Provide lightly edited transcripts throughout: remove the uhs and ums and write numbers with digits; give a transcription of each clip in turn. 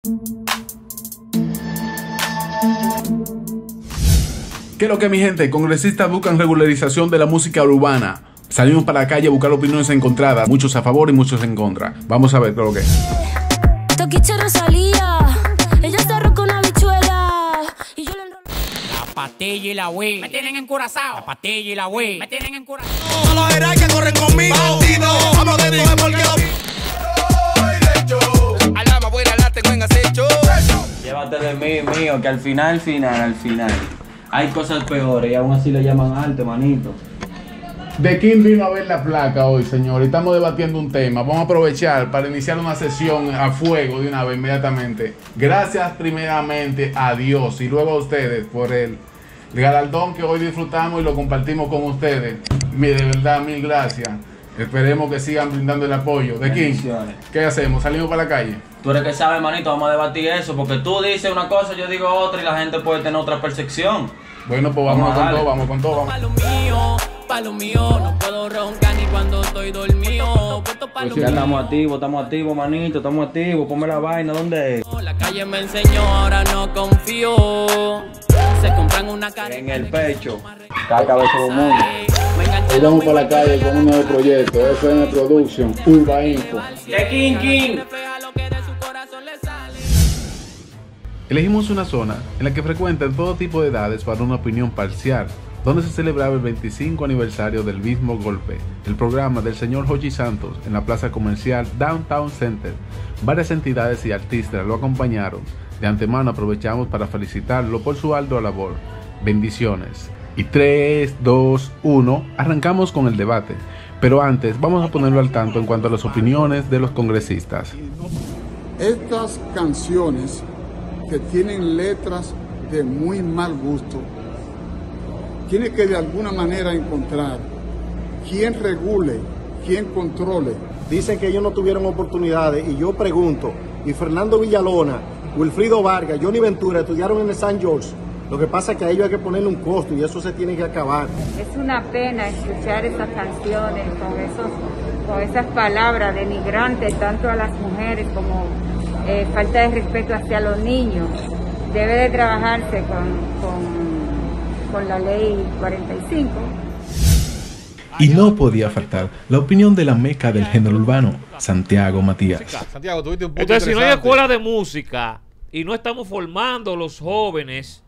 ¿Qué es lo que, mi gente? Congresistas buscan regularización de la música urbana. Salimos para la calle a buscar opiniones encontradas, muchos a favor y muchos en contra. Vamos a ver qué es lo que es. Toquiche Rosalía, ella está roca una bichuela y yo le enrolo. La pastilla y la Wii me tienen encurazao. La pastilla y la Wii me tienen encurazao. A los heroes que corren conmigo. Bandido, vamos de todo porque al alma buena la tengo en acecho. Llévate de mí, mío, que al final hay cosas peores y aún así le llaman arte, manito. ¿De quién vino a ver la placa hoy, señor? Estamos debatiendo un tema. Vamos a aprovechar para iniciar una sesión a fuego de una vez inmediatamente. Gracias primeramente a Dios y luego a ustedes por el galardón que hoy disfrutamos y lo compartimos con ustedes. De verdad, mil gracias. Esperemos que sigan brindando el apoyo. ¿De quién? ¿Qué hacemos? ¿Salimos para la calle? Tú eres que sabes, manito, vamos a debatir eso, porque tú dices una cosa, yo digo otra y la gente puede tener otra percepción. Bueno, pues vamos con todo. Pa' lo mío, no puedo roncar ni cuando estoy dormido. Pues ya estamos activos, manito, estamos activos. Ponme la vaina, ¿dónde es? La calle me enseñó, ahora no confío. Se compran una cara en el pecho, cada cabeza del mundo. Hoy vamos para la calle con un nuevo proyecto, FM Production, Urba Info. ¡De King! Elegimos una zona en la que frecuentan todo tipo de edades para una opinión parcial, donde se celebraba el 25 aniversario del mismo golpe, el programa del señor Jochi Santos en la plaza comercial Downtown Center. Varias entidades y artistas lo acompañaron. De antemano aprovechamos para felicitarlo por su ardua labor. Bendiciones. Y 3, 2, 1, arrancamos con el debate. Pero antes vamos a ponerlo al tanto en cuanto a las opiniones de los congresistas. Estas canciones que tienen letras de muy mal gusto, tiene que de alguna manera encontrar quién regule, quién controle. Dicen que ellos no tuvieron oportunidades y yo pregunto, y Fernando Villalona, Wilfrido Vargas, Johnny Ventura estudiaron en el St. George. Lo que pasa es que a ellos hay que ponerle un costo y eso se tiene que acabar. Es una pena escuchar esas canciones con esas palabras denigrantes tanto a las mujeres como falta de respeto hacia los niños. Debe de trabajarse con la ley 45. Y no podía faltar la opinión de la meca del género urbano, Santiago Matías. Santiago, tuviste un punto. Entonces, si no hay escuela de música y no estamos formando los jóvenes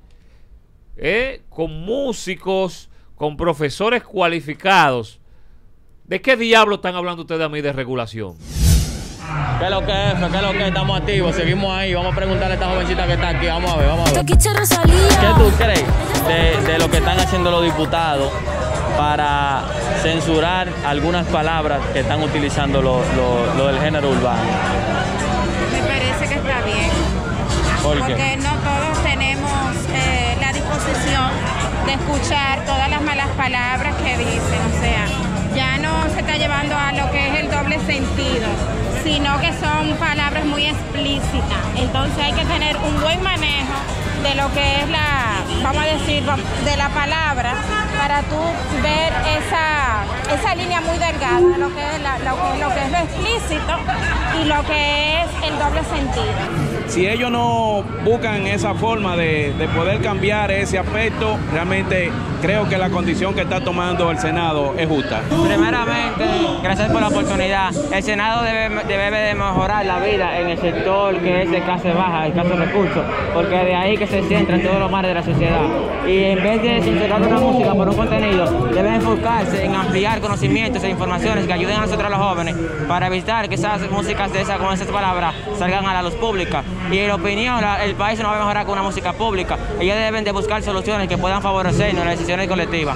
con músicos, con profesores cualificados, ¿de qué diablo están hablando ustedes a mí de regulación? ¿Qué es lo que es, jefe? ¿Qué es lo que estamos activos? Seguimos ahí. Vamos a preguntarle a esta jovencita que está aquí. Vamos a ver. Toquiche Rosalía. ¿Qué tú crees de lo que están haciendo los diputados para censurar algunas palabras que están utilizando lo del género urbano? Me parece que está bien. ¿Por qué? Porque no todos tenemos la disposición de escuchar todas las malas palabras que dicen. O sea, ya no se está llevando a lo que es el doble sentido, sino que son palabras muy explícitas. Entonces hay que tener un buen manejo de lo que es vamos a decir, de la palabra, para tú ver esa línea muy delgada, lo que es lo explícito y lo que es el doble sentido. Si ellos no buscan esa forma de poder cambiar ese aspecto, realmente creo que la condición que está tomando el Senado es justa. Primeramente, gracias por la oportunidad. El Senado debe de mejorar la vida en el sector que es de clase baja, de escasos recursos, porque de ahí que se centran todos los males de la sociedad. Y en vez de censurar una música por un contenido, deben enfocarse en ampliar conocimientos e informaciones que ayuden a nosotros los jóvenes para evitar que esas músicas con esas palabras salgan a la luz pública. Y en opinión, el país no va a mejorar con una música pública. Ellos deben de buscar soluciones que puedan favorecernos en las decisiones colectivas.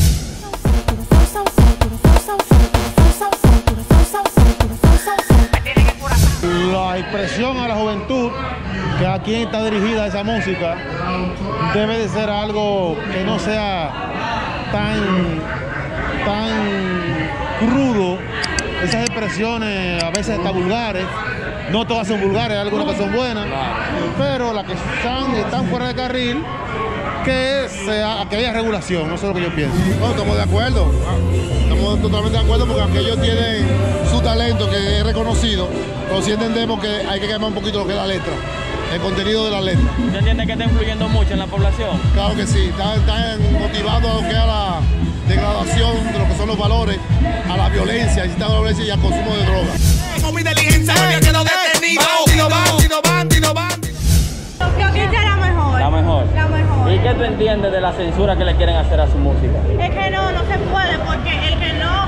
La expresión a la juventud, que a quien está dirigida esa música, debe de ser algo que no sea tan crudo. Esas expresiones a veces hasta vulgares. No todas son vulgares, hay algunas que son buenas, pero las que están fuera de carril, que haya regulación, eso es lo que yo pienso. No, estamos de acuerdo, estamos totalmente de acuerdo porque aquellos tienen su talento que es reconocido, pero sí entendemos que hay que cambiar un poquito lo que es la letra. el contenido de la letra. ¿Usted entiende que está influyendo mucho en la población? Claro que sí, están motivados a lo que es a la degradación de lo que son los valores, a la violencia, a la violencia y al consumo de drogas. Con mi diligencia no quedo detenido. Bandido. Toquicha es la mejor. La mejor. La mejor. ¿Y qué tú entiendes de la censura que le quieren hacer a su música? Es que no se puede porque el que no...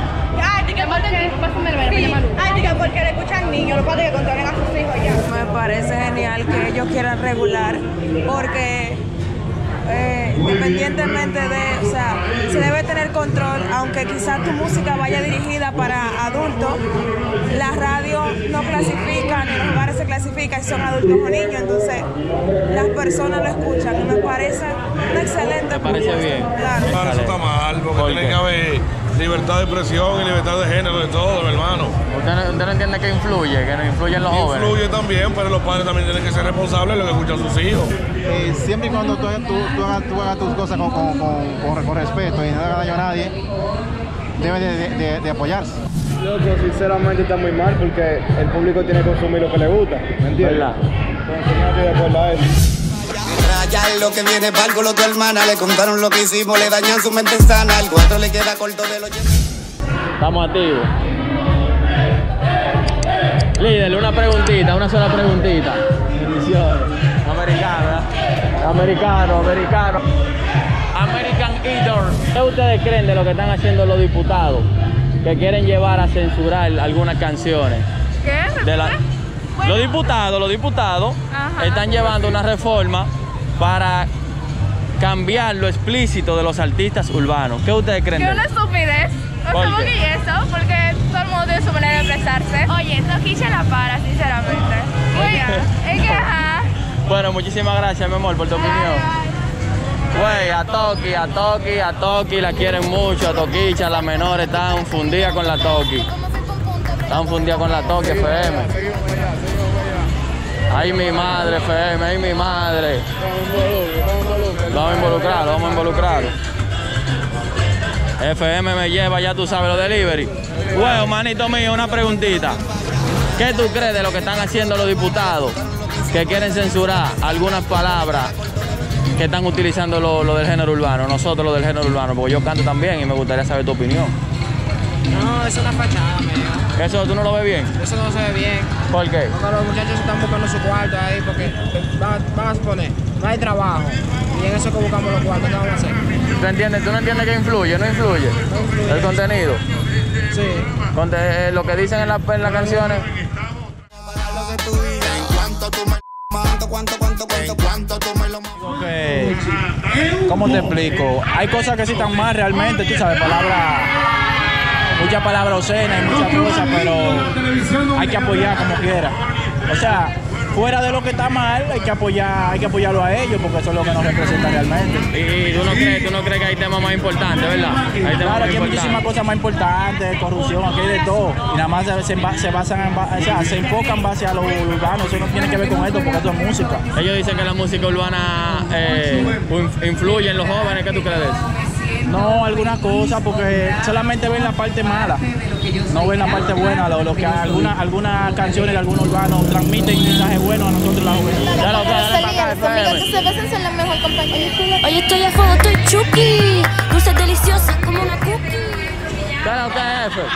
porque le escuchan niños, lo que controlen a sus hijos ya. Me parece genial que ellos quieran regular porque independientemente de, o sea, se debe tener control, aunque quizás tu música vaya dirigida para adultos, la radio no clasifica, ni los lugares se clasifican si son adultos o niños, entonces las personas lo escuchan y me parece una excelente. ¿Me parece bien? Claro. Claro, eso está mal, porque tiene que haber libertad de expresión y libertad de género, de todo, mi hermano. ¿Usted no entiende que influye, que no influyen los jóvenes? Influye también, pero los padres también tienen que ser responsables de lo que escuchan sus hijos. Siempre y cuando tú hagas tus cosas con respeto y no hagas daño a nadie, debe de apoyarse. Yo sinceramente está muy mal porque el público tiene que consumir lo que le gusta, ¿me entiendes? ¿Verdad? Entonces no estoy de acuerdo a eso. Ya lo que viene palco, lo tu hermana, le contaron lo que hicimos, le dañan su mente sana, al 4 le queda corto de los... Estamos activos. Líder, una preguntita, una sola preguntita. Bendiciones. Americano. American Eater. ¿Qué ustedes creen de lo que están haciendo los diputados que quieren llevar a censurar algunas canciones? ¿Qué? Los diputados están llevando una reforma para cambiar lo explícito de los artistas urbanos. ¿Qué ustedes creen? Que una estupidez. ¿Cómo que eso? Porque todo el mundo tiene su manera de expresarse. Oye, Toquicha la para, sinceramente. Es que ajá. Bueno, muchísimas gracias, mi amor, por tu opinión. Güey, a Toki la quieren mucho, a Toquicha, las menores están fundidas con la Toki. Están fundidas con la Toki, FM. Ay, mi madre, FM, ay, mi madre. Vamos a involucrarlo. FM me lleva, ya tú sabes, los delivery. Güey, manito mío, una preguntita. ¿Qué tú crees de lo que están haciendo los diputados que quieren censurar algunas palabras que están utilizando lo del género urbano? Nosotros lo del género urbano, porque yo canto también y me gustaría saber tu opinión. No, es una fachada, mía. ¿Eso tú no lo ves bien? Eso no se ve bien. ¿Por qué? Porque los muchachos están buscando su cuarto ahí porque van a exponer, no hay trabajo. Y en eso que buscamos los cuartos, ¿qué vamos a hacer? ¿Tú no entiendes que influye? ¿No influye? ¿El contenido? Sí. Lo que dicen en las canciones. ¿Cómo te explico? Hay cosas que sí están mal realmente, tú sabes, muchas palabras obscenas y muchas cosas, pero hay que apoyar como quiera. O sea, fuera de lo que está mal, hay que apoyarlo a ellos porque eso es lo que nos representa realmente. ¿Y tú no crees que hay temas más importantes, verdad? Claro, aquí hay muchísimas cosas más importantes, corrupción, aquí hay de todo. Y nada más se enfocan en base a lo urbano, eso no tiene que ver con esto porque esto es música. Ellos dicen que la música urbana influye en los jóvenes, ¿qué tú crees de eso? No, algunas cosas, porque solamente ven la parte mala, no ven la parte buena, lo que algunas canciones de algunos urbanos transmiten mensajes buenos a nosotros la juventud. Se besan son la mejor compañía. Hoy estoy a fuego, estoy chuki. Dulces deliciosas como una cookie. Claro, ¿qué es eso?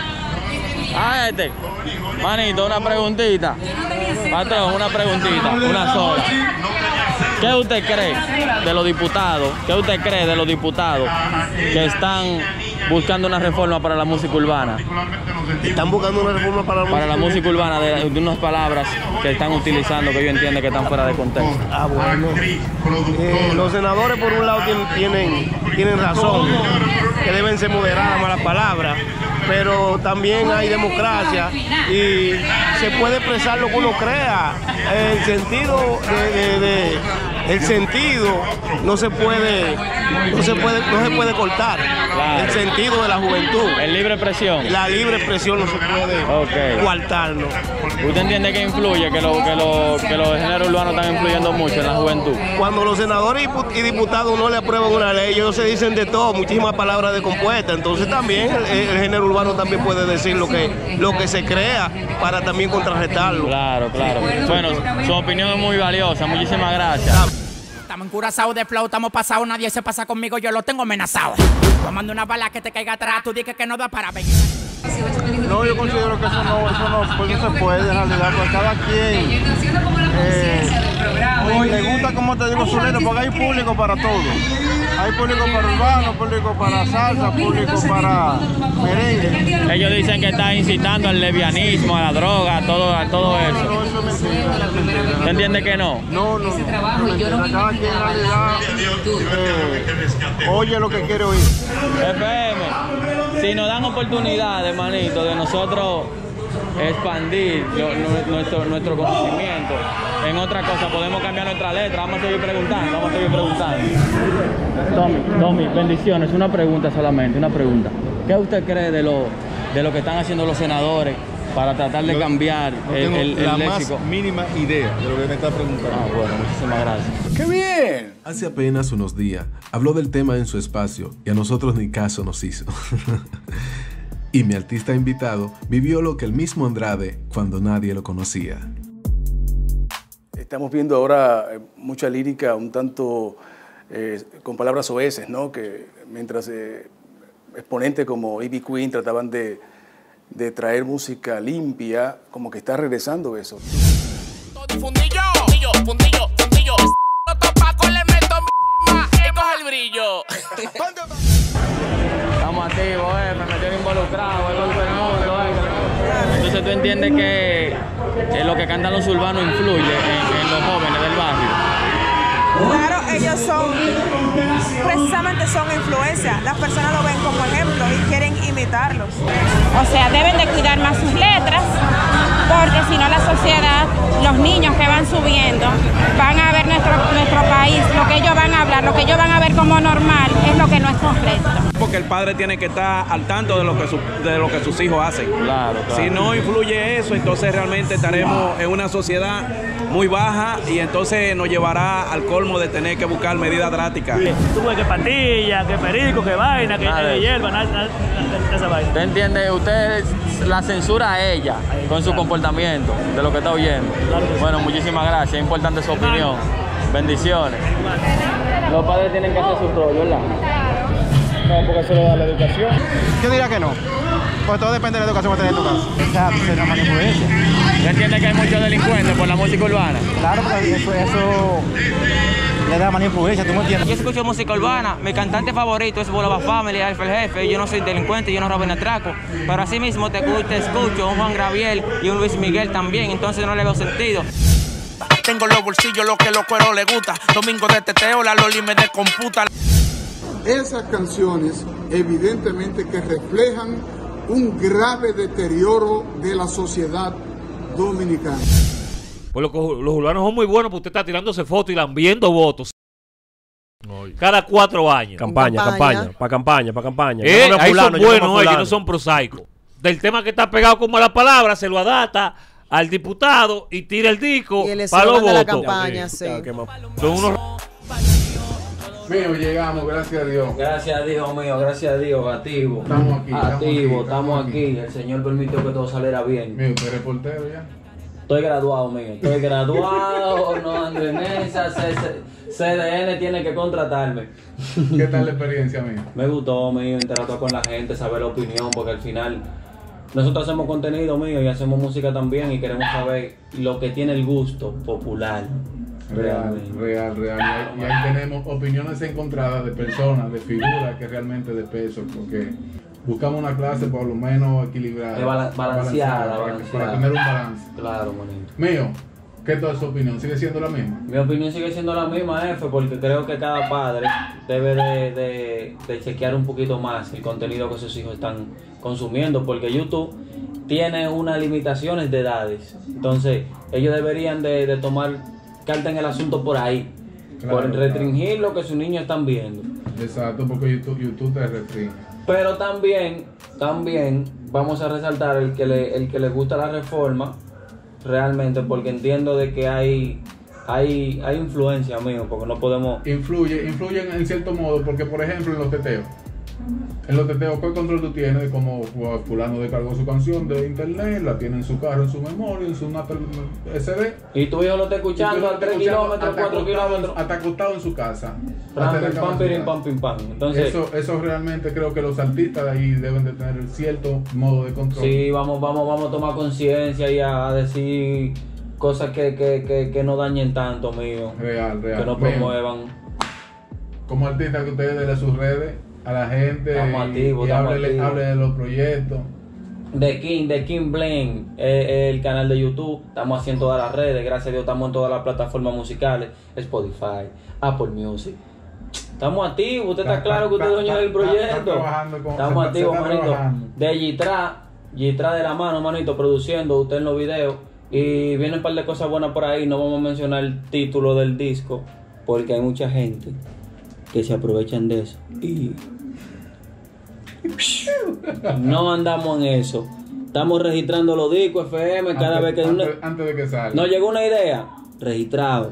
Manito, una preguntita. Patrón, una preguntita, una sola. ¿Qué usted cree de los diputados? ¿Qué usted cree de los diputados que están buscando una reforma para la música urbana? Están buscando una reforma para la música urbana de unas palabras que están utilizando que yo entiendo que están fuera de contexto. Bueno. Los senadores por un lado tienen razón, que deben ser moderadas malas palabras, pero también hay democracia y se puede expresar lo que uno crea. El sentido no se puede cortar. Claro. El sentido de la juventud. El libre expresión. La libre expresión no se puede coartarlo. ¿Usted entiende que influye, que los géneros urbanos están influyendo mucho en la juventud? Cuando los senadores y y diputados no le aprueban una ley, ellos se dicen de todo, muchísimas palabras descompuestas. Entonces también el género urbano también puede decir lo que se crea para también contrarrestarlo. Claro, claro. Bueno, su opinión es muy valiosa, muchísimas gracias. Estamos en Curazao de flow, estamos pasados, nadie se pasa conmigo, yo lo tengo amenazado. Tomando una bala que te caiga atrás, tú dices que no da para ver. No, yo considero que eso no se puede en realidad, porque cada quien le gusta, como te digo, su letra, porque hay público para todo. Hay público para urbano, público para salsa, público para merengue. Ellos dicen que está incitando al lesbianismo, a la droga, a todo eso. No, eso es mentira. ¿Te entiendes que no? No. Cada quien en realidad oye lo que quiere oír. FM, si nos dan oportunidades, manito, de nosotros expandir nuestro conocimiento en otra cosa, podemos cambiar nuestra letra. Vamos a seguir preguntando. Tommy, bendiciones. Una pregunta solamente, una pregunta. ¿Qué usted cree de lo que están haciendo los senadores para tratar de cambiar el léxico? Más mínima idea de lo que me está preguntando. Bueno, muchísimas gracias. ¡Qué bien! Hace apenas unos días habló del tema en su espacio y a nosotros ni caso nos hizo. Y mi artista invitado vivió lo que el mismo Andrade cuando nadie lo conocía. Estamos viendo ahora mucha lírica un tanto con palabras soeces, ¿no? Que mientras exponentes como A.B. Queen trataban de traer música limpia, como que está regresando eso. Fundillo. No topaco le meto más, coge el brillo. Estamos activos, me metieron involucrado, el golpe del mundo. Entonces tú entiendes que lo que cantan los urbanos influye en los jóvenes del barrio. Claro, ellos precisamente son influencia. Las personas lo ven como ejemplo y quieren imitarlos. O sea, deben de cuidar más sus letras, porque si no la sociedad, los niños que van subiendo, van a ver nuestro país, lo que ellos van a hablar, lo que ellos van a ver como normal, es lo que no es correcto. Porque el padre tiene que estar al tanto de lo que sus hijos hacen. Claro. Si no influye eso, entonces realmente estaremos en una sociedad muy baja y entonces nos llevará al colmo de tener que buscar medidas drásticas. Tú ves que patilla, que perico, que vaina, que hierba, esa vaina. ¿Usted entiende? Usted la censura a ella con su comportamiento, de lo que está oyendo. Bueno, muchísimas gracias, es importante su opinión. Bendiciones. Los padres tienen que hacer su rol, ¿verdad? No, porque eso lo da la educación. Yo diría que no. Pues todo depende de la educación que tenés en tu casa. Exacto, es una mala influencia. ¿Usted entiende que hay muchos delincuentes por la música urbana? Claro, porque eso le da mala influencia, ¿tú me entiendes? Yo escucho música urbana, mi cantante favorito es Bolova Family, Alfa el Jefe, yo no soy delincuente, yo no robo ni atraco, pero así mismo te escucho un Juan Gabriel y un Luis Miguel también, entonces no le veo sentido. Tengo los bolsillos, lo que los cueros les gusta, domingo de teteo, la loli me descomputa. Esas canciones evidentemente que reflejan un grave deterioro de la sociedad dominicana. Pues los urbanos son muy buenos porque usted está tirándose fotos y lambiendo votos. Cada 4 años. Campaña. Ahí son buenos, ellos no son prosaicos. Del tema que está pegado como la palabra, se lo adapta al diputado y tira el disco para los votos. Campaña, sí. Son unos... Mío, llegamos, gracias a Dios. Gracias a Dios mío, gracias a Dios, activo. Estamos aquí. El Señor permitió que todo saliera bien. Mío, ¿usted es reportero ya? Estoy graduado, mío. Estoy graduado, no ando en esa. CDN tiene que contratarme. ¿Qué tal la experiencia, mío? Me gustó, mío, interactuar con la gente, saber la opinión, porque al final nosotros hacemos contenido, mío, y hacemos música también y queremos saber lo que tiene el gusto popular. Real. Y ahí tenemos opiniones encontradas de personas, de figuras que realmente de peso, porque buscamos una clase por lo menos equilibrada. Balanceada. Para tener un balance. Claro, manito. Mío, ¿qué es toda su opinión? ¿Sigue siendo la misma? Mi opinión sigue siendo la misma, porque creo que cada padre debe de chequear un poquito más el contenido que sus hijos están consumiendo, porque YouTube tiene unas limitaciones de edades. Entonces, ellos deberían de tomar carta en el asunto por ahí, por restringir lo que sus niños están viendo. Exacto, porque YouTube te restringe. Pero también vamos a resaltar el que le gusta la reforma, realmente, porque entiendo de que hay hay influencia, amigo, porque no podemos... Influyen en cierto modo, porque por ejemplo en los teteos, ¿qué control tú tienes de cómo fulano descargó su canción de internet, la tiene en su carro, en su memoria, en su SD? Y tu hijo lo está escuchando a 3 kilómetros, 4 kilómetros. Hasta acostado en su casa. Entonces, eso realmente creo que los artistas de ahí deben de tener cierto modo de control. Sí, vamos a tomar conciencia y a decir cosas que no dañen tanto, mío. Real. Que no promuevan. Como artista que ustedes de sus redes a la gente y hable de los proyectos. The King Blend, el canal de YouTube, estamos haciendo todas las redes, gracias a Dios estamos en todas las plataformas musicales, Spotify, Apple Music. Estamos activos, usted está claro que usted es dueño del proyecto. Estamos activos, manito. De Gitra de la mano, manito, produciendo usted en los videos. Y vienen un par de cosas buenas por ahí, no vamos a mencionar el título del disco, porque hay mucha gente que se aprovechan de eso. Y no andamos en eso. Estamos registrando los discos FM cada vez que antes de que salga. Nos llegó una idea. Registrado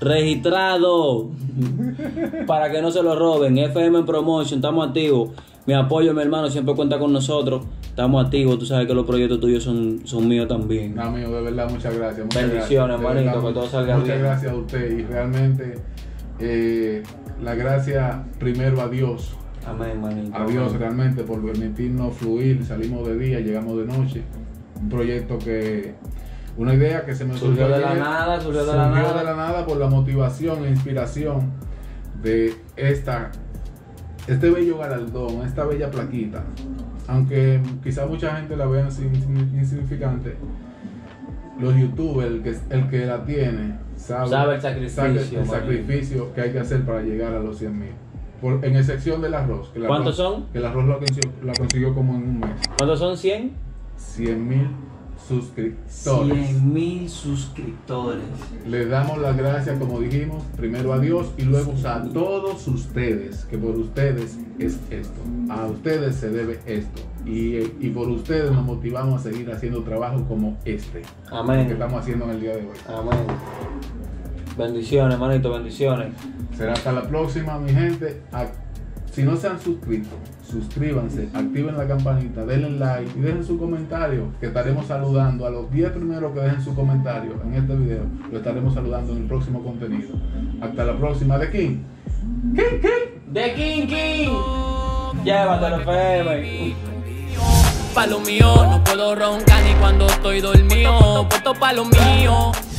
para que no se lo roben. FM Promotion, estamos activos. Mi apoyo, mi hermano, siempre cuenta con nosotros. Estamos activos, tú sabes que los proyectos tuyos son míos también. No, amigo, de verdad, muchas gracias. Bendiciones, hermanito, que todo salga bien. Muchas gracias a usted y realmente la gracia primero a Dios. Amén, manito. A Dios realmente por permitirnos fluir. Salimos de día, llegamos de noche. Un proyecto una idea que se me surgió de la nada, surgió de la nada por la motivación e inspiración de este bello galardón, esta bella plaquita. Aunque quizá mucha gente la vea insignificante, los youtubers, el que la tiene, sabe el sacrificio que hay que hacer para llegar a los 100,000. En excepción del arroz. ¿Cuántos son? Que el arroz la consiguió como en un mes. ¿Cuántos son 100? 100,000 suscriptores. 100,000 suscriptores. Les damos las gracias, como dijimos, primero a Dios y luego a todos ustedes, que por ustedes es esto. A ustedes se debe esto. Y por ustedes nos motivamos a seguir haciendo trabajo como este. Amén. Que estamos haciendo en el día de hoy. Amén. Bendiciones, manito, bendiciones. Será hasta la próxima, mi gente. Si no se han suscrito, suscríbanse, activen la campanita, denle like y dejen su comentario, que estaremos saludando a los 10 primeros que dejen su comentario en este video. Lo estaremos saludando en el próximo contenido. Hasta la próxima. The King. The King. Llévatelo, FM. Pa' lo mío, no puedo roncar ni cuando estoy dormido. Puesto pa' lo mío.